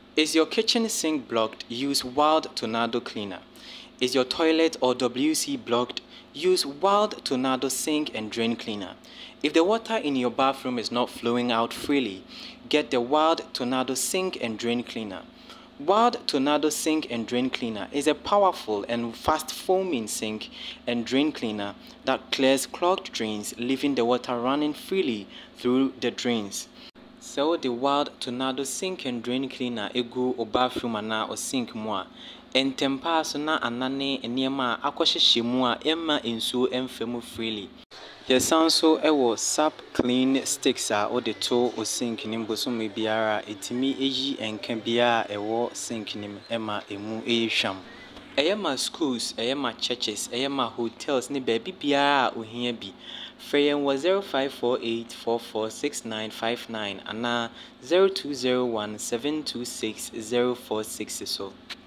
Is your kitchen sink blocked? Use Wild Tornado Cleaner. Is your toilet or WC blocked? Use Wild Tornado Sink and Drain Cleaner. If the water in your bathroom is not flowing out freely, get the Wild Tornado Sink and Drain Cleaner. Wild Tornado Sink and Drain Cleaner is a powerful and fast foaming sink and drain cleaner that clears clogged drains, leaving the water running freely through the drains. So the Wild Tornado Sink and Drain Cleaner egu o bathroom ana o sink mu a entempa so na anane nneema akɔhyehyɛ mu a emma nsuo emfa mu freely. Yesan so ewo SUPCLEANER sticks a o de to o sink nim bosom biara etimi eyi enka bia ewo sink nim emma emu ehwam. Eyema schools, eyema churches, eyema hotels ne baby biara ohia bi. Freyen was 0548446959 ana 0201726046 so.